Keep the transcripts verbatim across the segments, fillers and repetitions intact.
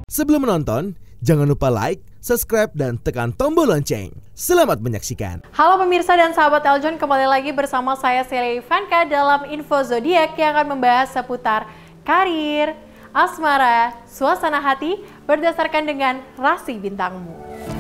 Sebelum menonton, jangan lupa like, subscribe, dan tekan tombol lonceng. Selamat menyaksikan. Halo pemirsa dan sahabat Eljon, kembali lagi bersama saya Celia Ivanka dalam Info Zodiak yang akan membahas seputar karir, asmara, suasana hati berdasarkan dengan rasi bintangmu.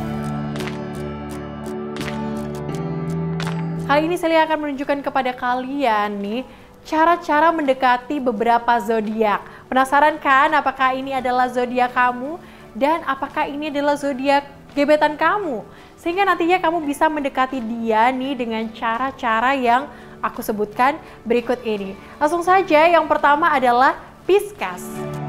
Kali ini Celia akan menunjukkan kepada kalian nih cara-cara mendekati beberapa zodiak. Penasaran kan apakah ini adalah zodiak kamu dan apakah ini adalah zodiak gebetan kamu? Sehingga nantinya kamu bisa mendekati dia nih dengan cara-cara yang aku sebutkan berikut ini. Langsung saja, yang pertama adalah Pisces.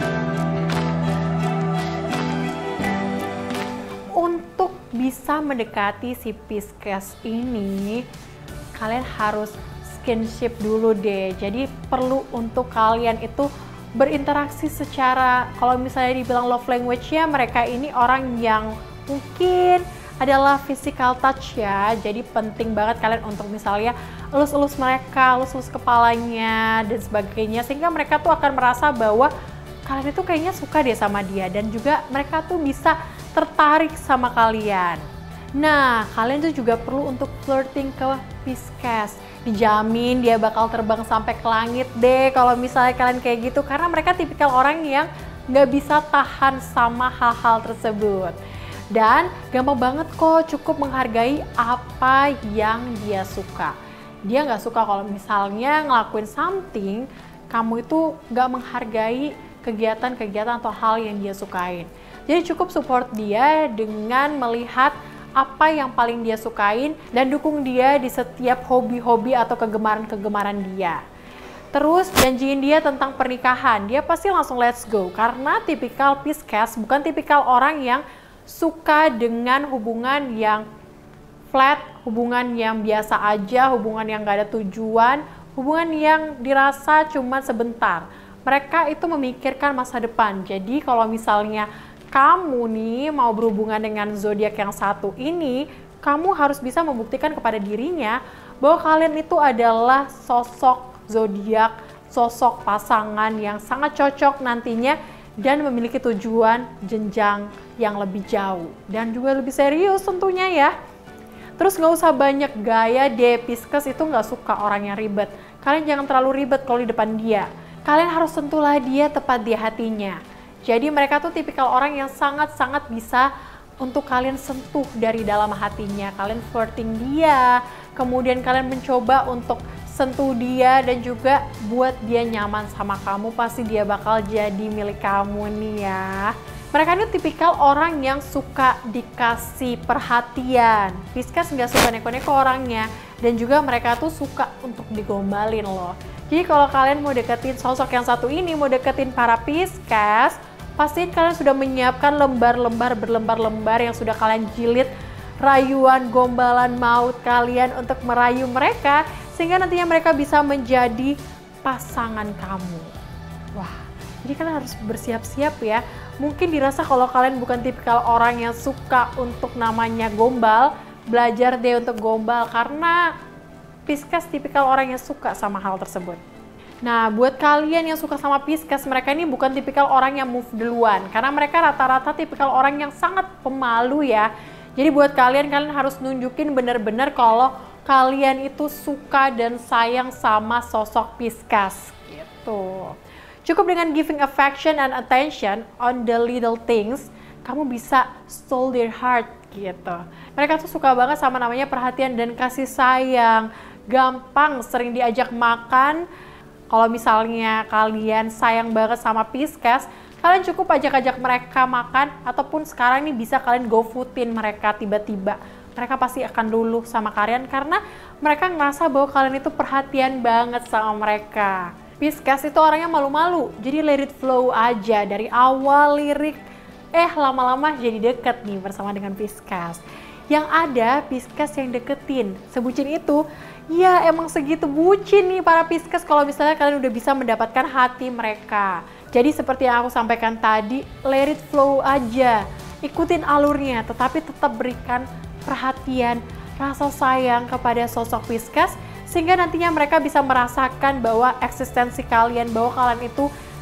Untuk bisa mendekati si Pisces ini, kalian harus skinship dulu deh. Jadi perlu untuk kalian itu berinteraksi secara, kalau misalnya dibilang love language-nya, mereka ini orang yang mungkin adalah physical touch ya. Jadi penting banget kalian untuk misalnya elus-elus mereka, elus-elus kepalanya dan sebagainya, sehingga mereka tuh akan merasa bahwa kalian itu kayaknya suka deh sama dia, dan juga mereka tuh bisa tertarik sama kalian. Nah, kalian tuh juga perlu untuk flirting ke Pisces. Dijamin dia bakal terbang sampai ke langit deh kalau misalnya kalian kayak gitu, karena mereka tipikal orang yang nggak bisa tahan sama hal-hal tersebut. Dan gampang banget kok, cukup menghargai apa yang dia suka. Dia nggak suka kalau misalnya ngelakuin something, kamu itu nggak menghargai kegiatan-kegiatan atau hal yang dia sukain. Jadi cukup support dia dengan melihat apa yang paling dia sukain dan dukung dia di setiap hobi-hobi atau kegemaran-kegemaran dia. Terus janjiin dia tentang pernikahan, dia pasti langsung let's go, karena tipikal Pisces bukan tipikal orang yang suka dengan hubungan yang flat, hubungan yang biasa aja, hubungan yang gak ada tujuan, hubungan yang dirasa cuma sebentar. Mereka itu memikirkan masa depan. Jadi kalau misalnya kamu nih mau berhubungan dengan zodiak yang satu ini, kamu harus bisa membuktikan kepada dirinya bahwa kalian itu adalah sosok zodiak, sosok pasangan yang sangat cocok nantinya dan memiliki tujuan jenjang yang lebih jauh dan juga lebih serius tentunya ya. Terus nggak usah banyak gaya deh, Pisces itu nggak suka orang yang ribet. Kalian jangan terlalu ribet kalau di depan dia. Kalian harus sentuhlah dia tepat di hatinya. Jadi mereka tuh tipikal orang yang sangat-sangat bisa untuk kalian sentuh dari dalam hatinya. Kalian flirting dia, kemudian kalian mencoba untuk sentuh dia dan juga buat dia nyaman sama kamu. Pasti dia bakal jadi milik kamu nih ya. Mereka ini tipikal orang yang suka dikasih perhatian. Pisces nggak suka neko-neko orangnya. Dan juga mereka tuh suka untuk digombalin loh. Jadi kalau kalian mau deketin sosok yang satu ini, mau deketin para Pisces, pastiin kalian sudah menyiapkan lembar-lembar berlembar-lembar yang sudah kalian jilid, rayuan gombalan maut kalian untuk merayu mereka, sehingga nantinya mereka bisa menjadi pasangan kamu. Wah, jadi kalian harus bersiap-siap ya. Mungkin dirasa kalau kalian bukan tipikal orang yang suka untuk namanya gombal, belajar deh untuk gombal, karena Pisces tipikal orang yang suka sama hal tersebut. Nah, buat kalian yang suka sama Pisces, mereka ini bukan tipikal orang yang move duluan, karena mereka rata-rata tipikal orang yang sangat pemalu ya. Jadi buat kalian, kalian harus nunjukin bener-bener kalau kalian itu suka dan sayang sama sosok Pisces gitu. Cukup dengan giving affection and attention on the little things, kamu bisa stole their heart gitu. Mereka tuh suka banget sama namanya perhatian dan kasih sayang. Gampang sering diajak makan. Kalau misalnya kalian sayang banget sama Pisces, kalian cukup ajak-ajak mereka makan, ataupun sekarang nih bisa kalian go foodin mereka tiba-tiba. Mereka pasti akan luluh sama kalian karena mereka ngerasa bahwa kalian itu perhatian banget sama mereka. Pisces itu orangnya malu-malu, jadi let it flow aja dari awal lirik. Eh lama-lama jadi deket nih bersama dengan Pisces. Yang ada Pisces yang deketin, sebucin itu. Ya emang segitu bucin nih para Pisces kalau misalnya kalian udah bisa mendapatkan hati mereka. Jadi seperti yang aku sampaikan tadi, let it flow aja. Ikutin alurnya, tetapi tetap berikan perhatian, rasa sayang kepada sosok Pisces, sehingga nantinya mereka bisa merasakan bahwa eksistensi kalian, bahwa kalian itu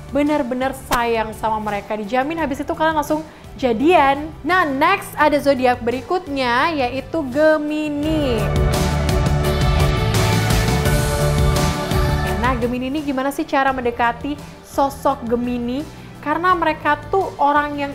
benar-benar sayang sama mereka. Dijamin habis itu kalian langsung jadian. Nah, next ada zodiak berikutnya yaitu Gemini. Nah, Gemini ini gimana sih cara mendekati sosok Gemini? Karena mereka tuh orang yang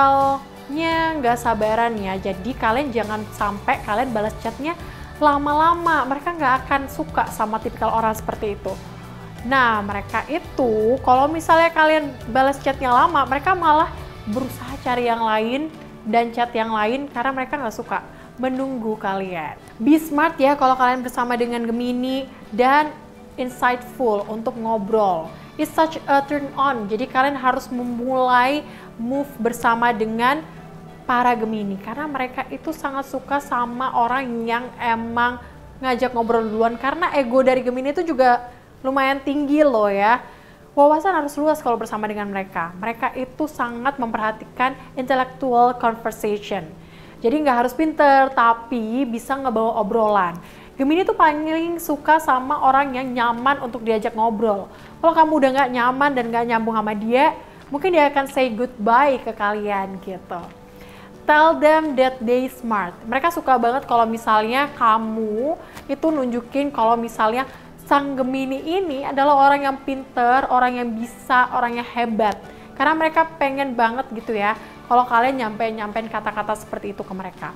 tipikalnya nggak sabaran ya. Jadi kalian jangan sampai kalian balas chatnya lama-lama. Mereka nggak akan suka sama tipikal orang seperti itu. Nah, mereka itu kalau misalnya kalian balas chatnya lama, mereka malah berusaha cari yang lain dan chat yang lain karena mereka nggak suka menunggu kalian. Be smart ya kalau kalian bersama dengan Gemini dan insightful untuk ngobrol. It's such a turn on. Jadi kalian harus memulai move bersama dengan para Gemini karena mereka itu sangat suka sama orang yang emang ngajak ngobrol duluan karena ego dari Gemini itu juga lumayan tinggi loh ya. Wawasan harus luas kalau bersama dengan mereka. Mereka itu sangat memperhatikan intellectual conversation. Jadi nggak harus pinter, tapi bisa ngebawa obrolan. Gemini tuh paling suka sama orang yang nyaman untuk diajak ngobrol. Kalau kamu udah nggak nyaman dan nggak nyambung sama dia, mungkin dia akan say goodbye ke kalian gitu. Tell them that they smart. Mereka suka banget kalau misalnya kamu itu nunjukin kalau misalnya sang Gemini ini adalah orang yang pinter, orang yang bisa, orang yang hebat. Karena mereka pengen banget gitu ya, kalau kalian nyampein-nyampein kata-kata seperti itu ke mereka.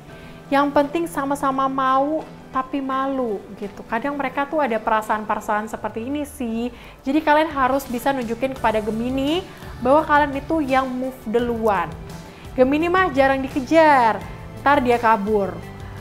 Yang penting sama-sama mau, tapi malu gitu. Kadang mereka tuh ada perasaan-perasaan seperti ini sih. Jadi kalian harus bisa nunjukin kepada Gemini bahwa kalian itu yang move duluan. Gemini mah jarang dikejar, ntar dia kabur.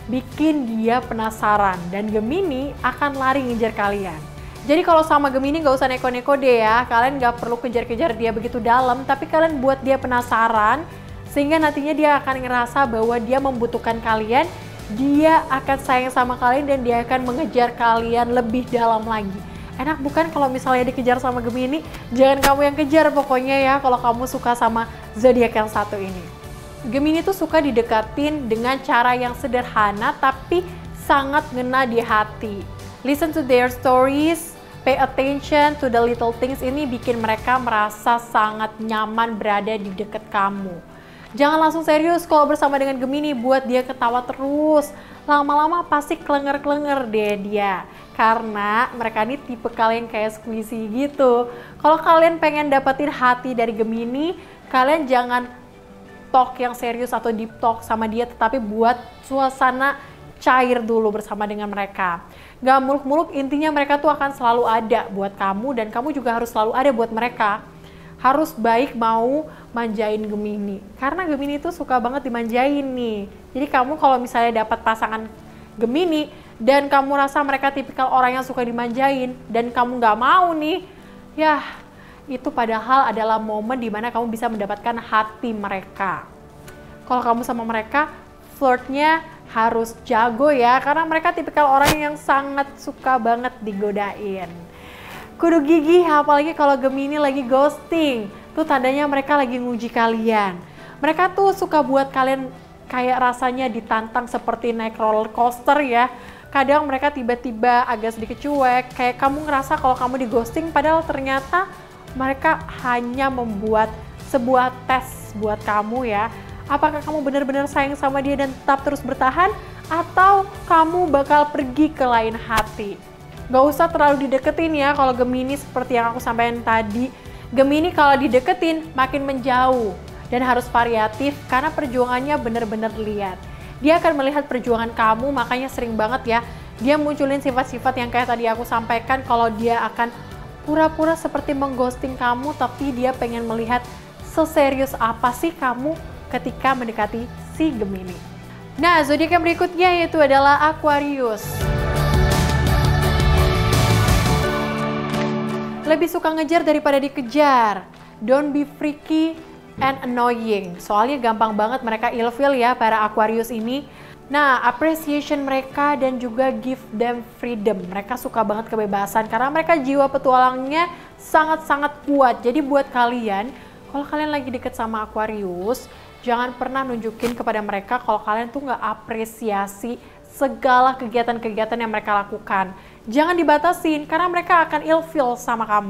Bikin dia penasaran dan Gemini akan lari ngejar kalian. Jadi kalau sama Gemini nggak usah neko-neko deh ya, kalian nggak perlu kejar-kejar dia begitu dalam, tapi kalian buat dia penasaran sehingga nantinya dia akan ngerasa bahwa dia membutuhkan kalian, dia akan sayang sama kalian dan dia akan mengejar kalian lebih dalam lagi. Enak bukan kalau misalnya dikejar sama Gemini? Jangan kamu yang kejar pokoknya ya kalau kamu suka sama zodiak yang satu ini. Gemini tuh suka didekatin dengan cara yang sederhana tapi sangat ngena di hati. Listen to their stories, pay attention to the little things. Ini bikin mereka merasa sangat nyaman berada di dekat kamu. Jangan langsung serius kalau bersama dengan Gemini, buat dia ketawa terus. Lama-lama pasti klenger-klenger deh dia. Karena mereka ini tipe kalian kayak squishy gitu. Kalau kalian pengen dapetin hati dari Gemini, kalian jangan talk yang serius atau deep talk sama dia, tetapi buat suasana cair dulu bersama dengan mereka. Gak muluk-muluk, intinya mereka tuh akan selalu ada buat kamu dan kamu juga harus selalu ada buat mereka. Harus baik mau manjain Gemini, karena Gemini tuh suka banget dimanjain nih. Jadi kamu kalau misalnya dapat pasangan Gemini dan kamu rasa mereka tipikal orang yang suka dimanjain dan kamu gak mau nih, ya itu padahal adalah momen dimana kamu bisa mendapatkan hati mereka. Kalau kamu sama mereka, flirtnya harus jago ya, karena mereka tipikal orang yang sangat suka banget digodain. Kudu gigih, apalagi kalau Gemini lagi ghosting. Tuh tandanya mereka lagi nguji kalian. Mereka tuh suka buat kalian kayak rasanya ditantang seperti naik roller coaster ya. Kadang mereka tiba-tiba agak sedikit cuek, kayak kamu ngerasa kalau kamu di ghosting, padahal ternyata mereka hanya membuat sebuah tes buat kamu ya. Apakah kamu benar-benar sayang sama dia dan tetap terus bertahan, atau kamu bakal pergi ke lain hati? Gak usah terlalu dideketin ya kalau Gemini, seperti yang aku sampaikan tadi. Gemini kalau dideketin makin menjauh dan harus variatif karena perjuangannya benar-benar lihat. Dia akan melihat perjuangan kamu, makanya sering banget ya dia munculin sifat-sifat yang kayak tadi aku sampaikan, kalau dia akan pura-pura seperti mengghosting kamu, tapi dia pengen melihat seserius apa sih kamu ketika mendekati si Gemini. Nah, zodiak yang berikutnya yaitu adalah Aquarius. Lebih suka ngejar daripada dikejar. Don't be freaky and annoying. Soalnya gampang banget mereka ilfeel ya para Aquarius ini. Nah, appreciation mereka dan juga give them freedom. Mereka suka banget kebebasan karena mereka jiwa petualangnya sangat-sangat kuat. Jadi buat kalian, kalau kalian lagi deket sama Aquarius, jangan pernah nunjukin kepada mereka kalau kalian tuh nggak apresiasi segala kegiatan-kegiatan yang mereka lakukan. Jangan dibatasin karena mereka akan ilfeel sama kamu.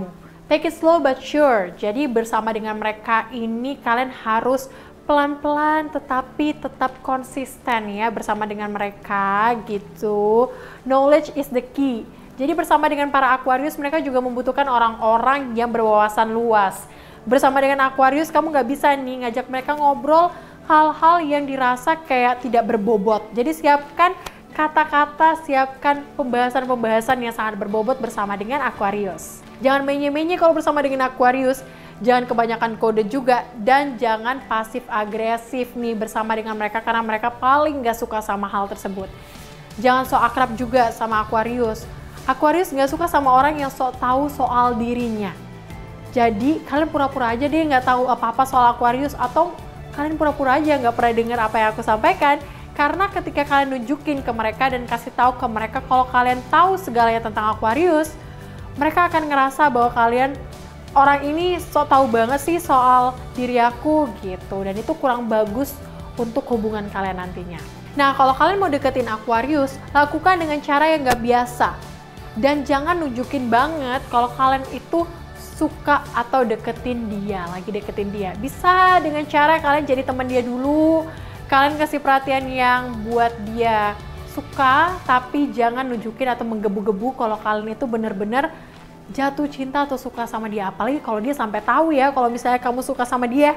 Take it slow but sure. Jadi bersama dengan mereka ini kalian harus pelan-pelan tetapi tetap konsisten ya bersama dengan mereka gitu. Knowledge is the key. Jadi bersama dengan para Aquarius mereka juga membutuhkan orang-orang yang berwawasan luas. Bersama dengan Aquarius kamu nggak bisa nih ngajak mereka ngobrol hal-hal yang dirasa kayak tidak berbobot. Jadi siapkan kata-kata, siapkan pembahasan-pembahasan yang sangat berbobot bersama dengan Aquarius. Jangan menye-menye kalau bersama dengan Aquarius. Jangan kebanyakan kode juga, dan jangan pasif agresif nih bersama dengan mereka karena mereka paling gak suka sama hal tersebut. Jangan sok akrab juga sama Aquarius. Aquarius gak suka sama orang yang sok tahu soal dirinya. Jadi kalian pura-pura aja deh gak tahu apa-apa soal Aquarius, atau kalian pura-pura aja gak pernah dengar apa yang aku sampaikan. Karena ketika kalian nunjukin ke mereka dan kasih tahu ke mereka kalau kalian tahu segalanya tentang Aquarius, mereka akan ngerasa bahwa kalian orang ini so tahu banget sih soal diri aku gitu, dan itu kurang bagus untuk hubungan kalian nantinya. Nah, kalau kalian mau deketin Aquarius, lakukan dengan cara yang gak biasa, dan jangan nunjukin banget kalau kalian itu suka atau deketin dia, lagi deketin dia. Bisa dengan cara kalian jadi teman dia dulu, kalian kasih perhatian yang buat dia suka, tapi jangan nunjukin atau menggebu-gebu kalau kalian itu bener-bener jatuh cinta atau suka sama dia. Apalagi kalau dia sampai tahu ya kalau misalnya kamu suka sama dia.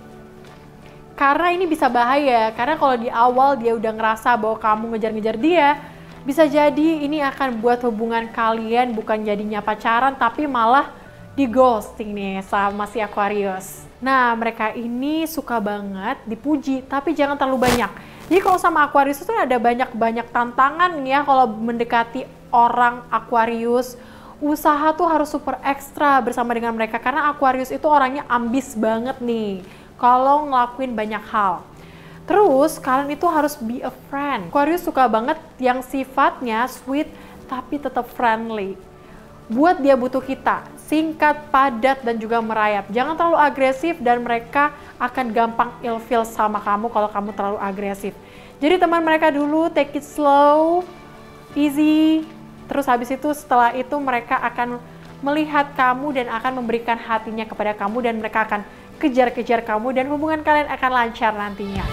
Karena ini bisa bahaya, karena kalau di awal dia udah ngerasa bahwa kamu ngejar-ngejar dia, bisa jadi ini akan buat hubungan kalian bukan jadinya pacaran, tapi malah di ghosting nih sama si Aquarius. Nah, mereka ini suka banget dipuji, tapi jangan terlalu banyak. Jadi kalau sama Aquarius itu ada banyak-banyak tantangan ya kalau mendekati orang Aquarius. Usaha tuh harus super ekstra bersama dengan mereka karena Aquarius itu orangnya ambis banget nih kalau ngelakuin banyak hal. Terus kalian itu harus be a friend. Aquarius suka banget yang sifatnya sweet tapi tetap friendly. Buat dia butuh kita, singkat, padat, dan juga merayap. Jangan terlalu agresif dan mereka akan gampang ilfeel sama kamu kalau kamu terlalu agresif. Jadi teman mereka dulu, take it slow, easy. Terus habis itu setelah itu mereka akan melihat kamu dan akan memberikan hatinya kepada kamu, dan mereka akan kejar-kejar kamu dan hubungan kalian akan lancar nantinya.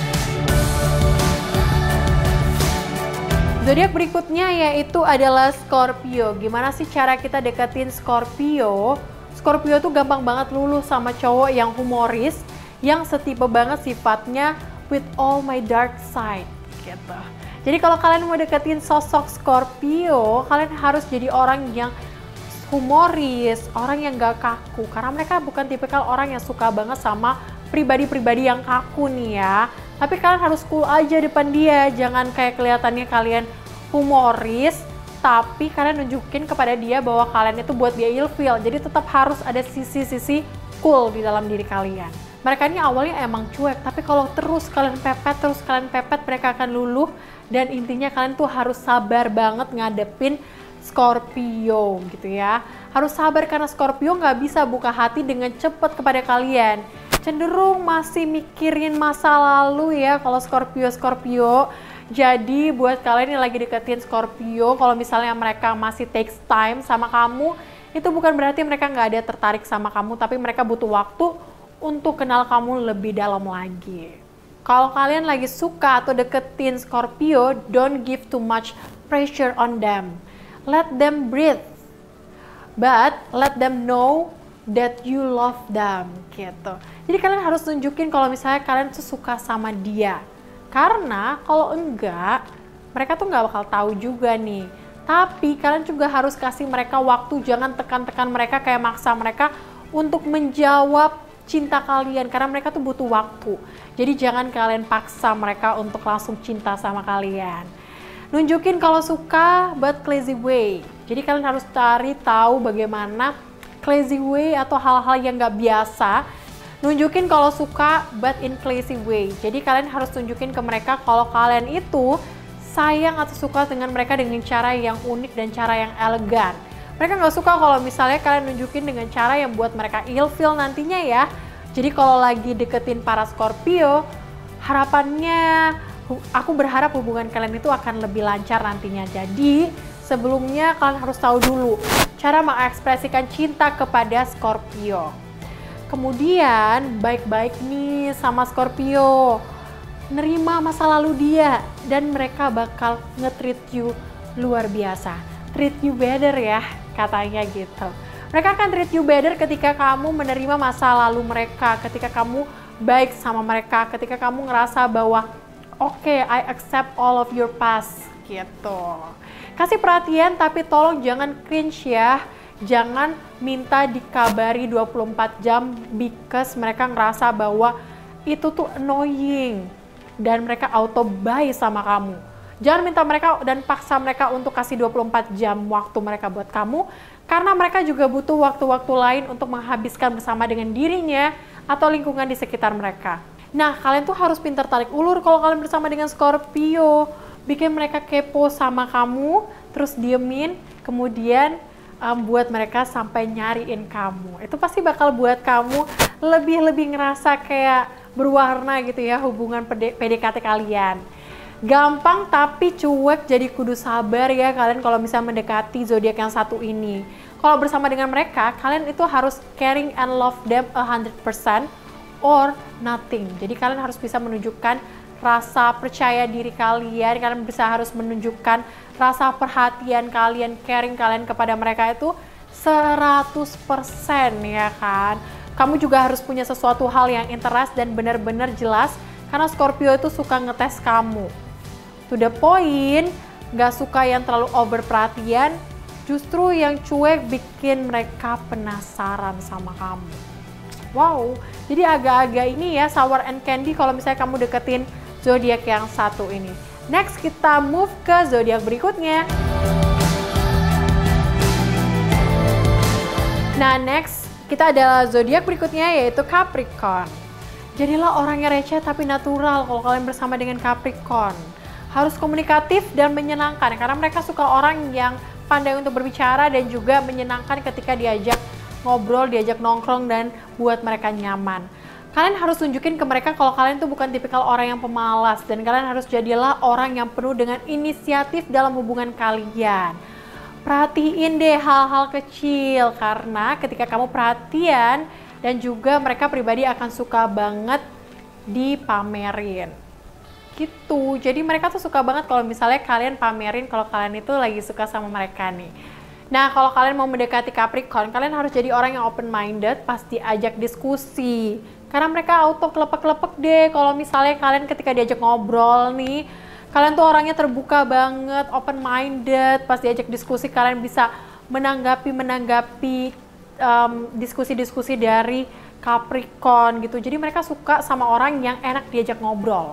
Zodiak berikutnya yaitu adalah Scorpio. Gimana sih cara kita deketin Scorpio? Scorpio tuh gampang banget luluh sama cowok yang humoris, yang setipe banget sifatnya, with all my dark side gitu. Jadi kalau kalian mau deketin sosok Scorpio, kalian harus jadi orang yang humoris, orang yang gak kaku. Karena mereka bukan tipikal orang yang suka banget sama pribadi-pribadi yang kaku nih ya. Tapi kalian harus cool aja depan dia, jangan kayak kelihatannya kalian humoris, tapi kalian nunjukin kepada dia bahwa kalian itu buat dia ilfeel. Jadi tetap harus ada sisi-sisi cool di dalam diri kalian. Mereka ini awalnya emang cuek, tapi kalau terus kalian pepet, terus kalian pepet, mereka akan luluh. Dan intinya kalian tuh harus sabar banget ngadepin Scorpio gitu ya. Harus sabar karena Scorpio nggak bisa buka hati dengan cepet kepada kalian. Cenderung masih mikirin masa lalu ya kalau Scorpio-Scorpio. Jadi buat kalian yang lagi deketin Scorpio, kalau misalnya mereka masih takes time sama kamu, itu bukan berarti mereka nggak ada tertarik sama kamu, tapi mereka butuh waktu untuk kenal kamu lebih dalam lagi. Kalau kalian lagi suka atau deketin Scorpio, don't give too much pressure on them. Let them breathe. But let them know that you love them gitu. Jadi kalian harus tunjukin kalau misalnya kalian tuh suka sama dia. Karena kalau enggak, mereka tuh nggak bakal tahu juga nih. Tapi kalian juga harus kasih mereka waktu, jangan tekan-tekan mereka kayak maksa mereka untuk menjawab cinta kalian, karena mereka tuh butuh waktu. Jadi jangan kalian paksa mereka untuk langsung cinta sama kalian. Nunjukin kalau suka, but crazy way. Jadi kalian harus cari tahu bagaimana crazy way atau hal-hal yang gak biasa. Nunjukin kalau suka, but in crazy way. Jadi kalian harus tunjukin ke mereka kalau kalian itu sayang atau suka dengan mereka dengan cara yang unik dan cara yang elegan. Mereka nggak suka kalau misalnya kalian nunjukin dengan cara yang buat mereka ilfeel nantinya ya. Jadi kalau lagi deketin para Scorpio, harapannya aku berharap hubungan kalian itu akan lebih lancar nantinya. Jadi sebelumnya kalian harus tahu dulu cara mengekspresikan cinta kepada Scorpio. Kemudian baik-baik nih sama Scorpio, nerima masa lalu dia, dan mereka bakal nge-treat you luar biasa. Treat you better ya, katanya gitu. Mereka akan treat you better ketika kamu menerima masa lalu mereka, ketika kamu baik sama mereka, ketika kamu ngerasa bahwa oke, okay, I accept all of your past gitu. Kasih perhatian tapi tolong jangan cringe ya. Jangan minta dikabari dua puluh empat jam because mereka ngerasa bahwa itu tuh annoying dan mereka auto buy sama kamu. Jangan minta mereka dan paksa mereka untuk kasih dua puluh empat jam waktu mereka buat kamu, karena mereka juga butuh waktu-waktu lain untuk menghabiskan bersama dengan dirinya atau lingkungan di sekitar mereka. Nah, kalian tuh harus pintar tarik ulur kalau kalian bersama dengan Scorpio. Bikin mereka kepo sama kamu, terus diemin, kemudian um, buat mereka sampai nyariin kamu. Itu pasti bakal buat kamu lebih-lebih ngerasa kayak berwarna gitu ya hubungan P D K T kalian. Gampang tapi cuek, jadi kudu sabar ya kalian kalau bisa mendekati zodiak yang satu ini. Kalau bersama dengan mereka, kalian itu harus caring and love them one hundred percent or nothing. Jadi kalian harus bisa menunjukkan rasa percaya diri kalian, kalian bisa harus menunjukkan rasa perhatian kalian, caring kalian kepada mereka itu seratus persen ya kan. Kamu juga harus punya sesuatu hal yang interest dan benar-benar jelas, karena Scorpio itu suka ngetes kamu. To the point, gak suka yang terlalu over perhatian, justru yang cuek bikin mereka penasaran sama kamu. Wow, jadi agak-agak ini ya sour and candy kalau misalnya kamu deketin zodiak yang satu ini. Next kita move ke zodiak berikutnya. Nah next kita adalah zodiak berikutnya yaitu Capricorn. Jadilah orang yang receh tapi natural kalau kalian bersama dengan Capricorn. Harus komunikatif dan menyenangkan karena mereka suka orang yang pandai untuk berbicara dan juga menyenangkan ketika diajak ngobrol, diajak nongkrong dan buat mereka nyaman. Kalian harus tunjukin ke mereka kalau kalian tuh bukan tipikal orang yang pemalas dan kalian harus jadilah orang yang penuh dengan inisiatif dalam hubungan kalian. Perhatiin deh hal-hal kecil karena ketika kamu perhatian dan juga mereka pribadi akan suka banget dipamerin. Gitu. Jadi mereka tuh suka banget kalau misalnya kalian pamerin kalau kalian itu lagi suka sama mereka nih. Nah, kalau kalian mau mendekati Capricorn, kalian harus jadi orang yang open-minded, pasti ajak diskusi. Karena mereka auto kelepek-kelepek deh kalau misalnya kalian ketika diajak ngobrol nih, kalian tuh orangnya terbuka banget, open-minded, pas diajak diskusi kalian bisa menanggapi-menanggapi um, diskusi-diskusi dari Capricorn gitu. Jadi mereka suka sama orang yang enak diajak ngobrol.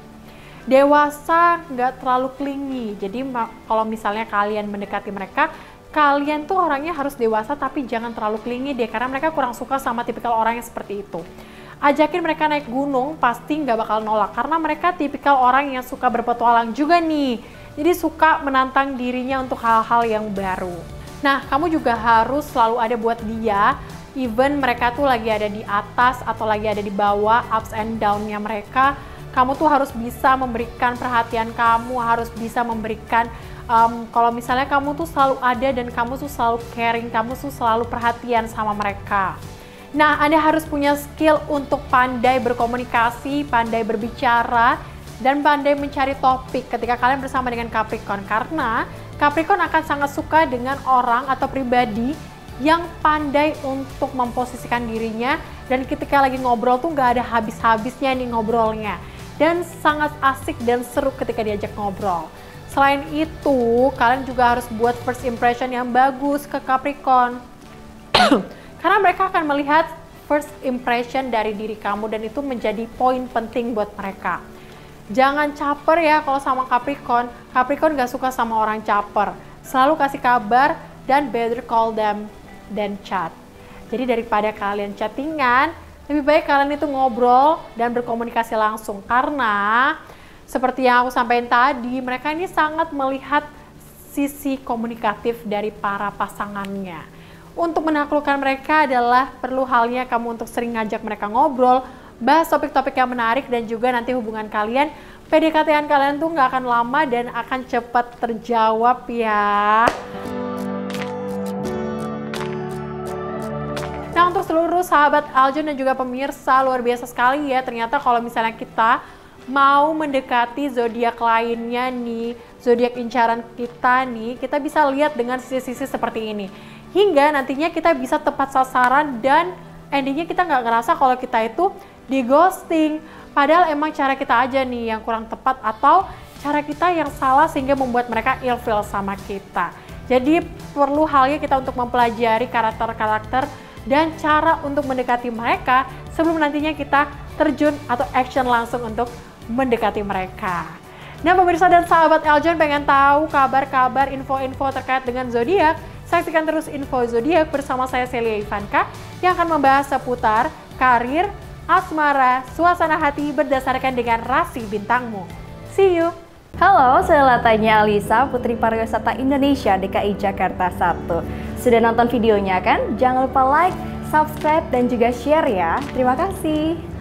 Dewasa, nggak terlalu clingy. Jadi kalau misalnya kalian mendekati mereka, kalian tuh orangnya harus dewasa tapi jangan terlalu clingy deh, karena mereka kurang suka sama tipikal orang yang seperti itu. Ajakin mereka naik gunung, pasti nggak bakal nolak, karena mereka tipikal orang yang suka berpetualang juga nih. Jadi suka menantang dirinya untuk hal-hal yang baru. Nah, kamu juga harus selalu ada buat dia, even mereka tuh lagi ada di atas atau lagi ada di bawah, ups and down-nya mereka. Kamu tuh harus bisa memberikan perhatian, kamu harus bisa memberikan Um, kalau misalnya kamu tuh selalu ada dan kamu tuh selalu caring, kamu tuh selalu perhatian sama mereka. Nah, Anda harus punya skill untuk pandai berkomunikasi, pandai berbicara, dan pandai mencari topik ketika kalian bersama dengan Capricorn. Karena Capricorn akan sangat suka dengan orang atau pribadi yang pandai untuk memposisikan dirinya, dan ketika lagi ngobrol tuh nggak ada habis-habisnya nih ngobrolnya. Dan sangat asik dan seru ketika diajak ngobrol. Selain itu, kalian juga harus buat first impression yang bagus ke Capricorn. Karena mereka akan melihat first impression dari diri kamu dan itu menjadi poin penting buat mereka. Jangan caper ya kalau sama Capricorn. Capricorn gak suka sama orang caper. Selalu kasih kabar dan better call them than chat. Jadi daripada kalian chattingan, lebih baik kalian itu ngobrol dan berkomunikasi langsung. Karena seperti yang aku sampaikan tadi, mereka ini sangat melihat sisi komunikatif dari para pasangannya. Untuk menaklukkan mereka adalah perlu halnya kamu untuk sering ngajak mereka ngobrol, bahas topik-topik yang menarik, dan juga nanti hubungan kalian P D K T-an kalian tuh nggak akan lama dan akan cepat terjawab ya. Nah, untuk seluruh sahabat Aljon dan juga pemirsa, luar biasa sekali ya. Ternyata kalau misalnya kita mau mendekati zodiak lainnya nih, zodiak incaran kita nih, kita bisa lihat dengan sisi-sisi seperti ini. Hingga nantinya kita bisa tepat sasaran dan endingnya kita nggak ngerasa kalau kita itu di ghosting. Padahal emang cara kita aja nih yang kurang tepat atau cara kita yang salah sehingga membuat mereka ilfeel sama kita. Jadi perlu halnya kita untuk mempelajari karakter-karakter dan cara untuk mendekati mereka sebelum nantinya kita terjun atau action langsung untuk mendekati mereka. Nah, pemirsa dan sahabat Aljon pengen tahu kabar-kabar, info-info terkait dengan zodiak? Saksikan terus info zodiak bersama saya Celia Ivanka yang akan membahas seputar karir, asmara, suasana hati berdasarkan dengan rasi bintangmu. See you! Halo, saya Latanya Alisa, Putri Pariwisata Indonesia D K I Jakarta satu. Sudah nonton videonya kan? Jangan lupa like, subscribe, dan juga share ya. Terima kasih.